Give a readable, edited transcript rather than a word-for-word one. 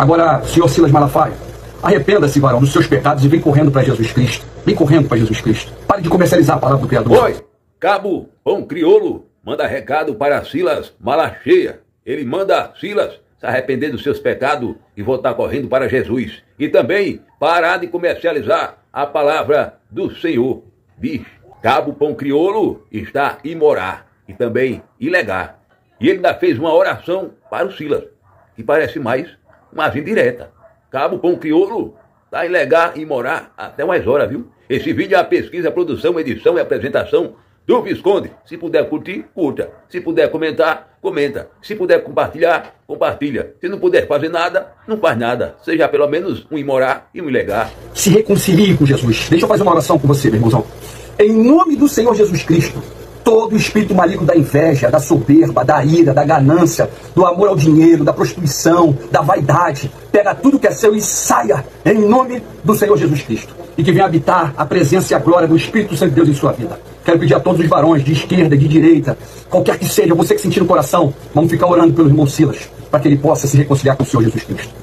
Agora, senhor Silas Malafaia, arrependa-se, varão, dos seus pecados e vem correndo para Jesus Cristo. Vem correndo para Jesus Cristo. Pare de comercializar a palavra do Criador. Oi, Cabo Pão Crioulo manda recado para Silas Malacheia. Ele manda Silas se arrepender dos seus pecados e voltar correndo para Jesus. E também parar de comercializar a palavra do Senhor. Diz, Cabo Pão Crioulo está imorar e também ilegal. E ele ainda fez uma oração para o Silas, que parece mais uma indireta. Cabo Pão Crioulo está ilegal e morar até mais horas, viu? Esse vídeo é a pesquisa, produção, edição e apresentação do Visconde. Se puder curtir, curta. Se puder comentar, comenta. Se puder compartilhar, compartilha. Se não puder fazer nada, não faz nada. Seja pelo menos um imorar e um ilegal. Se reconcilie com Jesus. Deixa eu fazer uma oração com você, meu irmãozão. Em nome do Senhor Jesus Cristo, todo o espírito maligno da inveja, da soberba, da ira, da ganância, do amor ao dinheiro, da prostituição, da vaidade, pega tudo que é seu e saia em nome do Senhor Jesus Cristo. E que venha habitar a presença e a glória do Espírito Santo de Deus em sua vida. Quero pedir a todos os varões, de esquerda, de direita, qualquer que seja, você que sentir no coração, vamos ficar orando pelo irmão Silas, para que ele possa se reconciliar com o Senhor Jesus Cristo.